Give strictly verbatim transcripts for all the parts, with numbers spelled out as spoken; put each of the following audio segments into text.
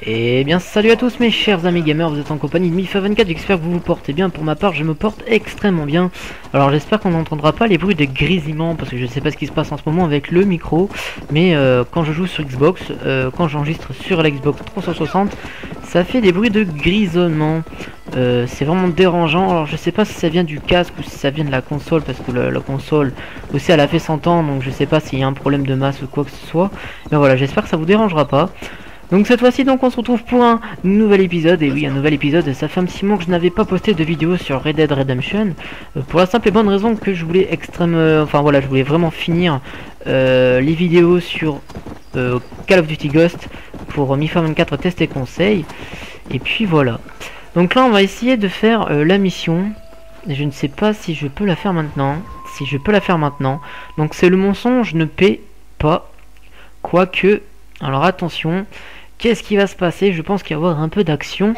Et bien salut à tous mes chers amis gamers, vous êêtre en compagnie de Mifa vingt-quatre, j'espère que vous vous portez bien. Pour ma part je me porte extrêmement bien. Alors j'espère qu'on n'entendra pas les bruits de grésillement, parce que je sais pas ce qui se passe en ce moment avec le micro. Mais euh, quand je joue sur Xbox, euh, quand j'enregistre sur la Xbox trois cent soixante, ça fait des bruits de grisonnement. euh, C'est vraiment dérangeant. Alors je sais pas si ça vient du casque ou si ça vient de la console, parce que la, la console aussi elle a fait cent ans, donc je sais pas s'il y a un problème de masse ou quoi que ce soit. Mais voilà, j'espère que ça vous dérangera pas. Donc cette fois-ci donc on se retrouve pour un nouvel épisode. Et oui, un nouvel épisode, ça fait un petit moment que je n'avais pas posté de vidéo sur Red Dead Redemption, euh, pour la simple et bonne raison que je voulais extrême euh, enfin voilà, je voulais vraiment finir euh, les vidéos sur euh, Call of Duty Ghost pour Mifa vingt-quatre test et conseils. Et puis voilà, donc là on va essayer de faire euh, la mission. Je ne sais pas si je peux la faire maintenant. Si je peux la faire maintenant, donc c'est le mensonge ne paie pas, quoique. Alors attention, qu'est-ce qui va se passer? Je pense qu'il va y avoir un peu d'action.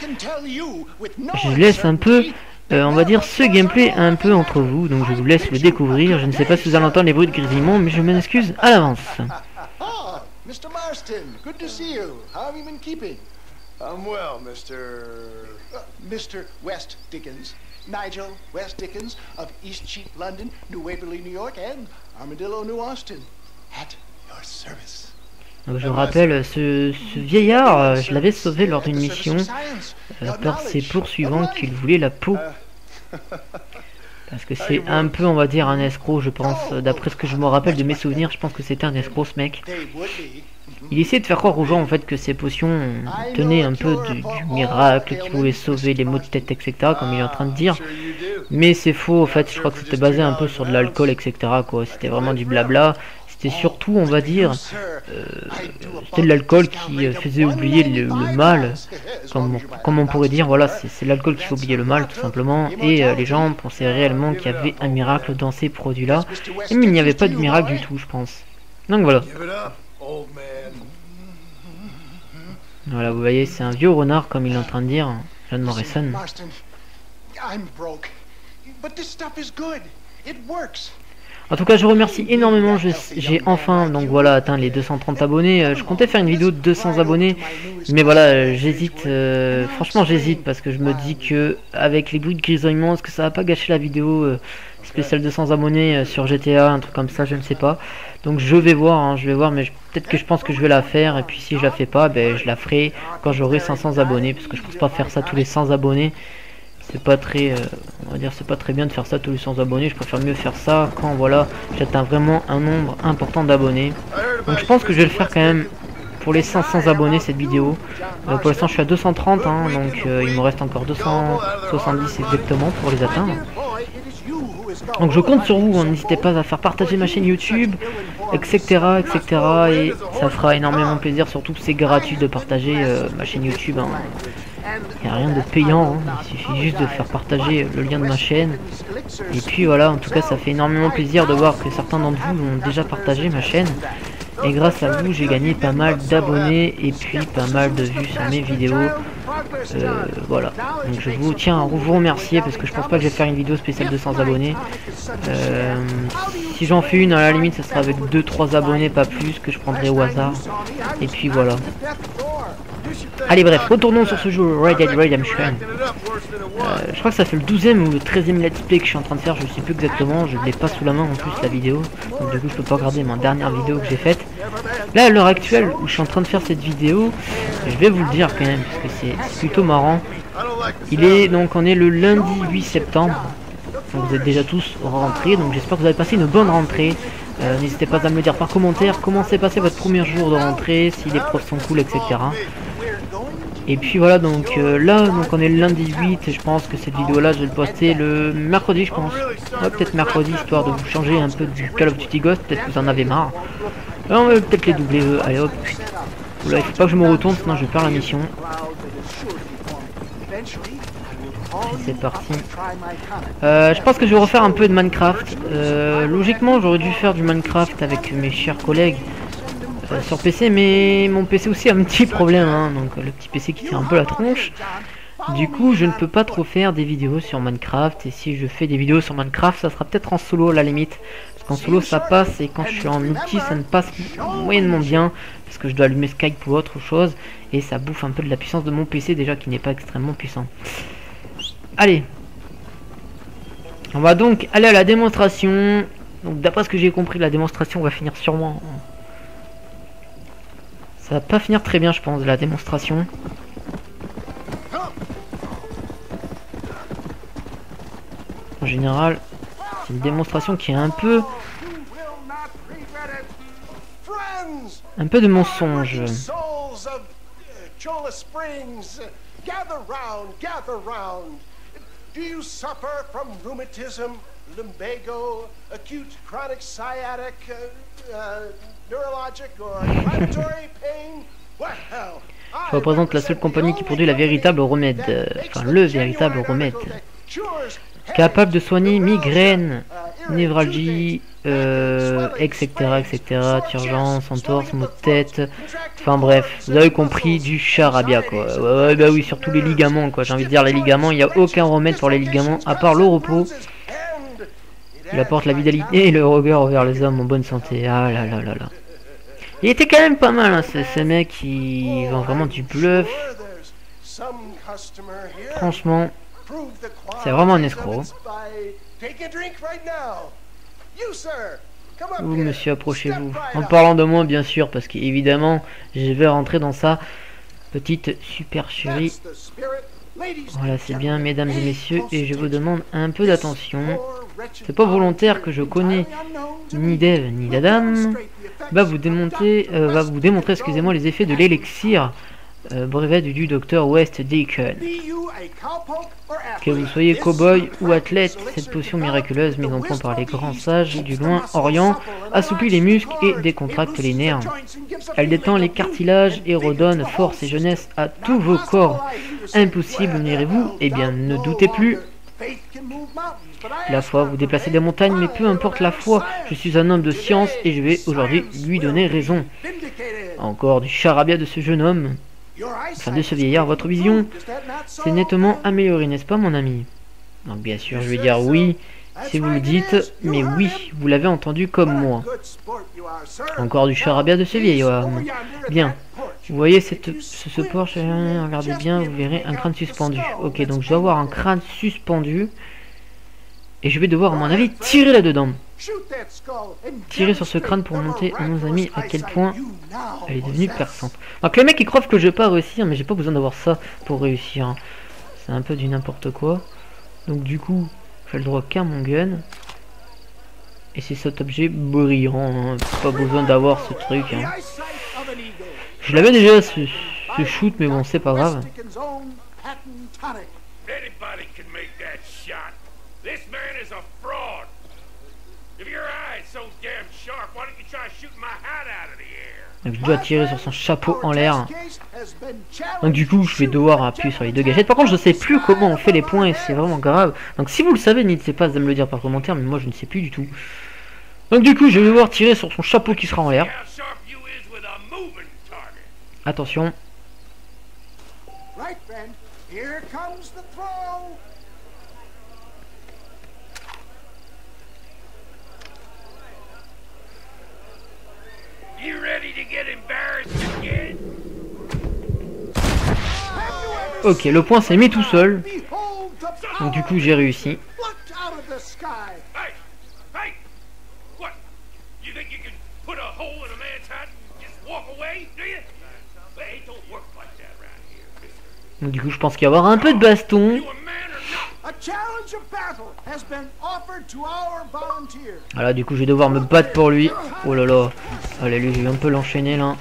Je laisse un peu, euh, on va dire, ce gameplay un peu entre vous. Donc je vous laisse le découvrir. Je ne sais pas si vous allez entendre les bruits de grésillement, mais je m'excuse à l'avance. Mister Marston, good to see you. How have you been keeping? I'm well, Mister Uh, Mister West Dickens. Nigel West Dickens of Eastcheap, London, New Waverly, New York, and Armadillo, New Austin. At your service. Donc je rappelle, ce, ce vieillard, euh, je l'avais sauvé lors d'une mission euh, par ses poursuivants qu'il voulait la peau. Parce que c'est un peu, on va dire, un escroc, je pense. D'après ce que je me rappelle de mes souvenirs, je pense que c'était un escroc, ce mec. Il essayait de faire croire aux gens, en fait, que ces potions tenaient un peu du, du miracle, qui pouvaient sauver les maux de tête, et cetera, comme il est en train de dire. Mais c'est faux, en fait, je crois que c'était basé un peu sur de l'alcool, et cetera, quoi. C'était vraiment du blabla. C'était surtout, on va dire, euh, c'était de l'alcool qui euh, faisait oublier le, le mal, comme, comme on pourrait dire. Voilà, c'est l'alcool qui fait oublier le mal, tout simplement. Et euh, les gens pensaient réellement qu'il y avait un miracle dans ces produits-là. Mais il n'y avait pas de miracle du tout, je pense. Donc voilà. Voilà, vous voyez, c'est un vieux renard, comme il est en train de dire, John Morrison. En tout cas, je remercie énormément, j'ai enfin donc voilà atteint les deux cent trente abonnés. Euh, je comptais faire une vidéo de deux cents abonnés, mais voilà, euh, j'hésite, euh, franchement j'hésite, parce que je me dis que avec les bruits de grisonnement, est-ce que ça va pas gâcher la vidéo euh, spéciale deux cents abonnés euh, sur G T A, un truc comme ça, je ne sais pas. Donc je vais voir, hein, je vais voir, mais peut-être que je pense que je vais la faire, et puis si je la fais pas, ben je la ferai quand j'aurai cinq cents abonnés, parce que je pense pas faire ça tous les cent abonnés. C'est pas très, euh, on va dire, c'est pas très bien de faire ça tous les cent abonnés. Je préfère mieux faire ça quand voilà, j'atteins vraiment un nombre important d'abonnés. Donc je pense que je vais le faire quand même pour les cinq cents abonnés cette vidéo. Euh, pour l'instant je suis à deux cent trente, hein, donc euh, il me reste encore deux cent soixante-dix exactement pour les atteindre. Donc je compte sur vous, hein, n'hésitez pas à faire partager ma chaîne YouTube, etc, etc, et ça fera énormément plaisir, surtout que c'est gratuit de partager euh, ma chaîne YouTube, hein. Il n'y a rien de payant, hein. Il suffit juste de faire partager le lien de ma chaîne. Et puis voilà, en tout cas ça fait énormément plaisir de voir que certains d'entre vous ont déjà partagé ma chaîne. Et grâce à vous j'ai gagné pas mal d'abonnés et puis pas mal de vues sur mes vidéos. Euh, voilà, donc je vous tiens à vous remercier, parce que je pense pas que je vais faire une vidéo spéciale de cent abonnés. Euh, si j'en fais une, à la limite ça sera avec deux trois abonnés, pas plus, que je prendrai au hasard. Et puis voilà. Allez bref, retournons sur ce jeu Red Dead Redemption. Euh, je crois que ça fait le douzième ou le treizième let's play que je suis en train de faire, je sais plus exactement, je ne l'ai pas sous la main en plus la vidéo. Donc du coup je peux pas regarder ma dernière vidéo que j'ai faite. Là à l'heure actuelle où je suis en train de faire cette vidéo, je vais vous le dire quand même, parce que c'est plutôt marrant. Il est donc, on est le lundi huit septembre. Donc vous êtes déjà tous rentrés, donc j'espère que vous avez passé une bonne rentrée. Euh, N'hésitez pas à me le dire par commentaire comment s'est passé votre premier jour de rentrée, si les profs sont cool, et cetera. Et puis voilà, donc euh, là, donc on est le lundi huit, et je pense que cette vidéo là je vais le poster le mercredi, je pense. Ouais, peut-être mercredi, histoire de vous changer un peu du Call of Duty Ghost, peut-être que vous en avez marre. Là on va peut-être les doubler, euh, allez hop. Oula, il faut pas que je me retourne, sinon je vais perdre la mission. C'est parti. Euh, je pense que je vais refaire un peu de Minecraft. Euh, logiquement, j'aurais dû faire du Minecraft avec mes chers collègues euh, sur P C, mais mon P C aussi a un petit problème, hein, donc le petit P C qui tire un peu la tronche. Du coup, je ne peux pas trop faire des vidéos sur Minecraft. Et si je fais des vidéos sur Minecraft, ça sera peut-être en solo à la limite. Parce qu'en solo, ça passe. Et quand je suis en multi, ça ne passe moyennement bien. Parce que je dois allumer Skype ou autre chose. Et ça bouffe un peu de la puissance de mon P C, déjà qui n'est pas extrêmement puissant. Allez. On va donc aller à la démonstration. Donc d'après ce que j'ai compris, la démonstration va finir sûrement... Ça va pas finir très bien, je pense, la démonstration. En général, c'est une démonstration qui est un peu... Un peu de mensonge. Do you suffer from rheumatism, lumbago, acute chronic sciatic, uh, uh, neurologic or inflammatory pain? Well, je représente la seule compagnie qui produit la véritable remède, euh, enfin le véritable remède, capable de soigner migraine, névralgie, euh, et cetera, et cetera, urgence, entorse, maux de tête, enfin bref, vous avez compris, du charabia quoi. Ouais, ouais, bah oui, surtout les ligaments quoi, j'ai envie de dire les ligaments, il n'y a aucun remède pour les ligaments à part le repos. Il apporte la vitalité et le regard vers les hommes en bonne santé. Ah là là là là. Il était quand même pas mal hein, ce, ce mec qui vend vraiment du bluff. Franchement, c'est vraiment un escroc. Vous monsieur, approchez-vous. En parlant de moi bien sûr, parce qu'évidemment je vais rentrer dans sa petite supercherie. Voilà, c'est bien mesdames et messieurs, et je vous demande un peu d'attention. C'est pas volontaire que je connais ni d'Eve ni d'Adam. Va vous démonter, euh, va vous démontrer, excusez-moi, les effets de l'élixir euh, brevet du, du docteur West Deacon. Que vous soyez cow-boy ou athlète, cette potion miraculeuse mise en point par les grands sages du loin Orient assouplit les muscles et décontracte les nerfs. Elle détend les cartilages et redonne force et jeunesse à tous vos corps. Impossible, n'irez-vous? Eh bien, ne doutez plus. La foi, vous déplacez des montagnes, mais peu importe la foi, je suis un homme de science et je vais aujourd'hui lui donner raison. Encore du charabia de ce jeune homme. Enfin, de ce vieillard, votre vision s'est nettement améliorée, n'est-ce pas, mon ami? Donc, bien sûr, je vais dire oui, si vous le dites, mais oui, vous l'avez entendu comme moi. Encore du charabia de ce vieillard. Bien. Vous voyez cette, ce, ce Porsche, regardez bien, vous verrez un crâne suspendu. Ok, donc je dois avoir un crâne suspendu. Et je vais devoir, à mon avis, tirer là-dedans. Tirer sur ce crâne pour montrer à nos amis à quel point elle est devenue perçante. Donc les mecs ils croient que je vais pas réussir, mais j'ai pas besoin d'avoir ça pour réussir. Hein. C'est un peu du n'importe quoi. Donc du coup, j'ai le droit qu'à mon gun. Et c'est cet objet brillant. Hein. Pas besoin d'avoir ce truc. Hein. Je l'avais déjà ce, ce shoot, mais bon, c'est pas grave. This man is a fraud. If your eye's so damn sharp, why don't you try shooting my hat out of the air? Donc je dois tirer sur son chapeau en l'air. Donc du coup je vais devoir appuyer sur les deux gâchettes. Par contre je sais plus comment on fait les points et c'est vraiment grave. Donc si vous le savez, n'hésitez pas à me le dire par commentaire, mais moi je ne sais plus du tout. Donc du coup je vais devoir tirer sur son chapeau qui sera en l'air. Attention. Ok, le point s'est mis tout seul. Donc du coup j'ai réussi. Donc du coup je pense qu'il va y avoir un peu de baston. Voilà, du coup je vais devoir me battre pour lui. Oh là là. Allez, lui je vais un peu l'enchaîner là.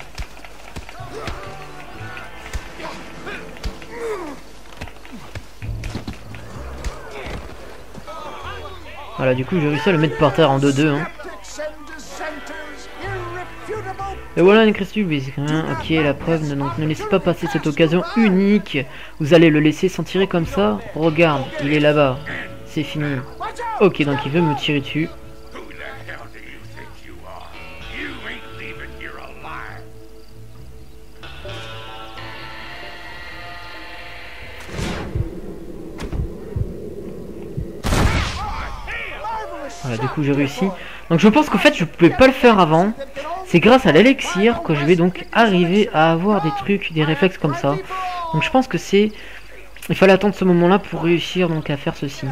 Voilà, du coup j'ai réussi à le mettre par terre en deux deux. Hein. Et voilà, Necrestube, ok, la preuve, ne, donc, ne laissez pas passer cette occasion unique. Vous allez le laisser s'en tirer comme ça. Regarde, il est là-bas. C'est fini. Ok, donc il veut me tirer dessus. Voilà, du coup j'ai réussi. Donc je pense qu'en fait je pouvais pas le faire avant. C'est grâce à l'élixir que je vais donc arriver à avoir des trucs, des réflexes comme ça. Donc je pense que c'est... Il fallait attendre ce moment là pour réussir donc à faire ceci.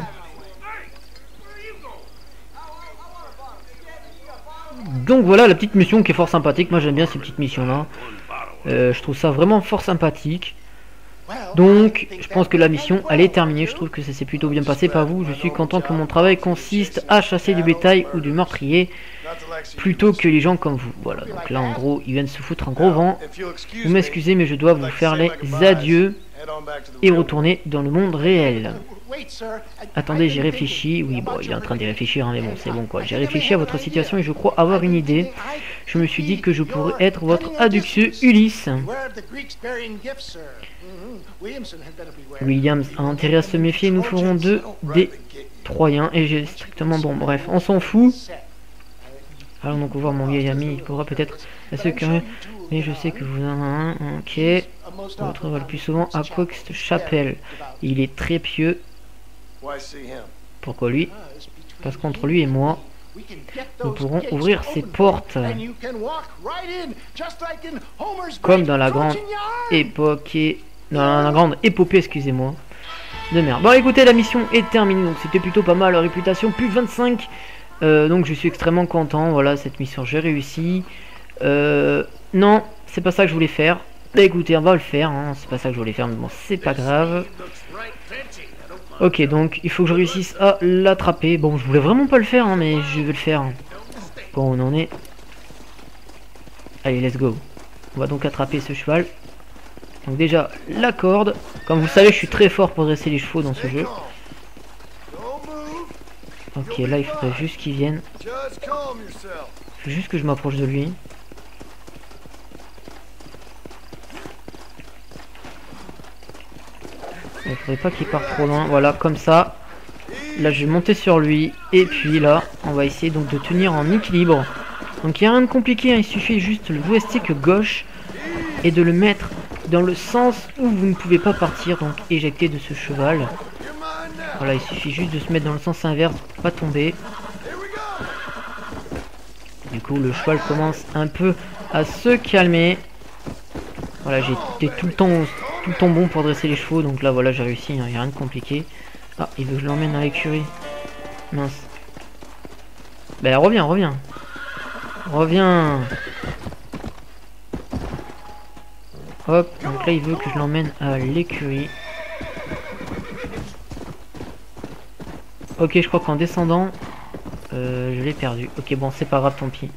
Donc voilà la petite mission qui est fort sympathique. Moi j'aime bien ces petites missions là. Euh, je trouve ça vraiment fort sympathique. Donc je pense que la mission elle est terminée. Je trouve que ça s'est plutôt bien passé. Pas vous, je suis content que mon travail consiste à chasser du bétail ou du meurtrier plutôt que les gens comme vous. Voilà, donc là en gros ils viennent se foutre un gros vent. Vous m'excusez mais je dois vous faire les adieux et retourner dans le monde réel. Attendez, j'ai réfléchi. Oui, bon, il est en train d'y réfléchir, hein, mais bon, c'est bon quoi. J'ai réfléchi à votre situation et je crois avoir une idée. Je me suis dit que je pourrais être votre Adduxeux Ulysse. Williams a intérêt à se méfier. Nous ferons deux des Troyens et j'ai strictement bon. Bref, on s'en fout. Allons donc voir mon vieil ami. Il pourra peut-être assez curieux. Mais je sais que vous en avez un. Ok. On le trouve le plus souvent à Coxte Chapelle. Il est très pieux. Pourquoi lui? Parce qu'entre lui et moi, nous pourrons ouvrir ses portes. Comme dans la grande époque et... Dans la grande épopée, excusez-moi. De merde. Bon écoutez, la mission est terminée. Donc c'était plutôt pas mal. Réputation plus vingt-cinq. Euh, donc je suis extrêmement content. Voilà, cette mission, j'ai réussi. Euh, non, c'est pas ça que je voulais faire. Bah écoutez, on va le faire. Hein. C'est pas ça que je voulais faire, mais bon, c'est pas grave. Ok, donc il faut que je réussisse à l'attraper. Bon, je voulais vraiment pas le faire, hein, mais je vais le faire. Bon, on en est. Allez, let's go. On va donc attraper ce cheval. Donc déjà, la corde. Comme vous savez, je suis très fort pour dresser les chevaux dans ce jeu. Ok, là, il faudrait juste qu'il vienne. Il faut juste que je m'approche de lui. Il faudrait pas qu'il parte trop loin. Voilà, comme ça. Là, je vais monter sur lui. Et puis là, on va essayer donc de tenir en équilibre. Donc, il n'y a rien de compliqué. Hein. Il suffit juste le joystick gauche et de le mettre dans le sens où vous ne pouvez pas partir. Donc, éjecter de ce cheval. Voilà, il suffit juste de se mettre dans le sens inverse pour pas tomber. Du coup, le cheval commence un peu à se calmer. Voilà, j'étais tout le temps tout le temps bon pour dresser les chevaux, donc là voilà, j'ai réussi, il hein, n'y a rien de compliqué. Ah, il veut que je l'emmène à l'écurie. Mince. Ben reviens, reviens. Reviens. Hop, donc là il veut que je l'emmène à l'écurie. Ok, je crois qu'en descendant, euh, je l'ai perdu. Ok, bon, c'est pas grave, tant pis.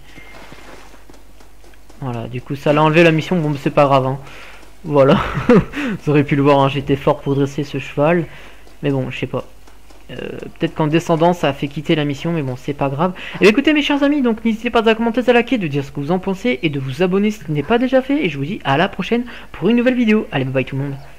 Voilà, du coup ça l'a enlevé la mission, bon c'est pas grave hein. Voilà, vous aurez pu le voir, hein, j'étais fort pour dresser ce cheval. Mais bon, je sais pas. Euh, Peut-être qu'en descendant ça a fait quitter la mission, mais bon c'est pas grave. Et bien, écoutez mes chers amis, donc n'hésitez pas à commenter, à liker, de dire ce que vous en pensez et de vous abonner si ce n'est pas déjà fait. Et je vous dis à la prochaine pour une nouvelle vidéo. Allez, bye bye tout le monde.